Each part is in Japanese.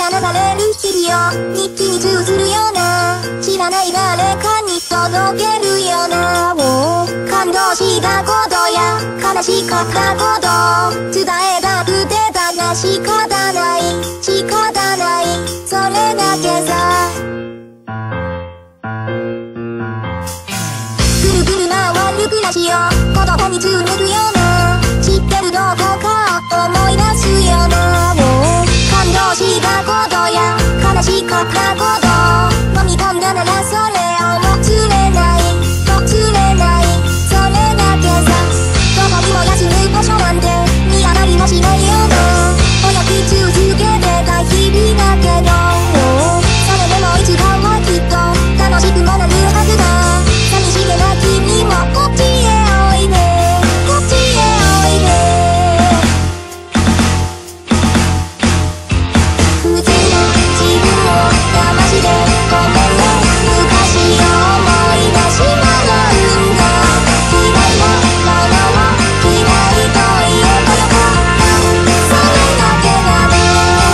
が流れる日々を日記に綴るような、知らない誰かに届けるような、感動したことや悲しかったこと伝えたくてだが仕方ない仕方ない、それだけさ。ぐるぐる回る暮らしを子供に紡ぐような、知ってるどこか思い出すような、感動したことや悲しかったこと飲み込んだならそれをもつれないもつれない、それだけさ。どこにも休む場所なんて見当たりもしないような、早く続けてた日々だけど、それでもいつかはきっと楽しくもなるはずだ。寂しげな君もこっちへおいでこっちへおいで。普通の自分を騙してごめんね、昔を思い出しまうんだ。嫌いなものを嫌いと言えばよかった、それだけだね。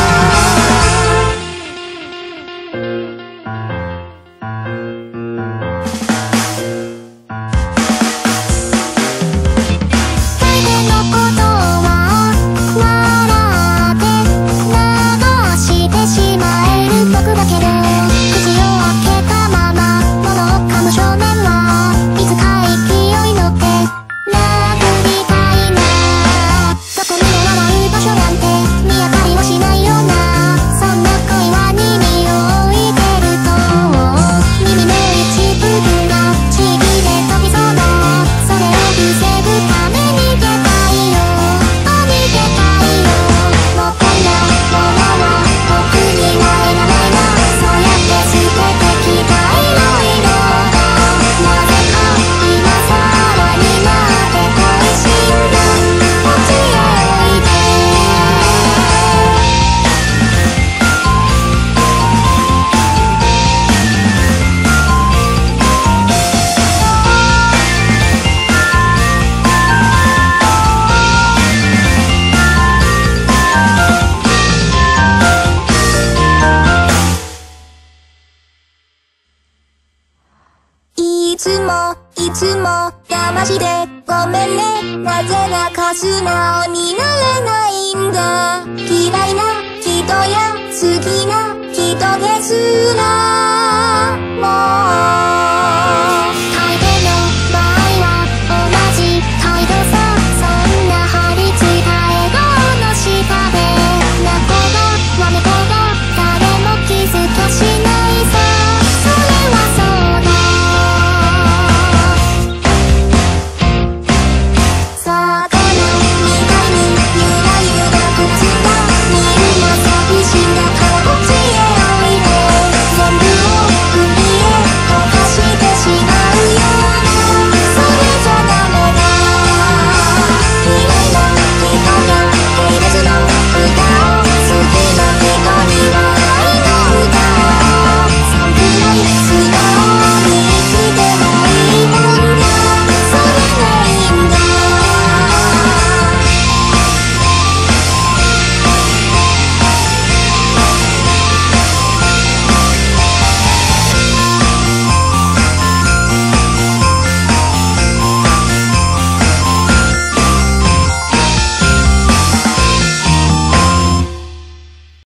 大変なことは笑って流してしまえる僕だけど、口を開けたまま物を噛む少年はいつか勢い乗って殴りたいな。どこにも笑う場所なんて見当たりもしないような、そんな恋は耳を置いてると耳の一部分がちぎれ飛びそうだ。それを防ぐために逃げたいよ逃げたいよ。もうこんなものは僕にはいらないな、そうやって捨ててきたいろいろがなぜか今さらになって恋しいんだ。こっちへおいで。いつも騙してごめんね、なぜだか素直になれないんだ。嫌いな人や好きな人ですらもう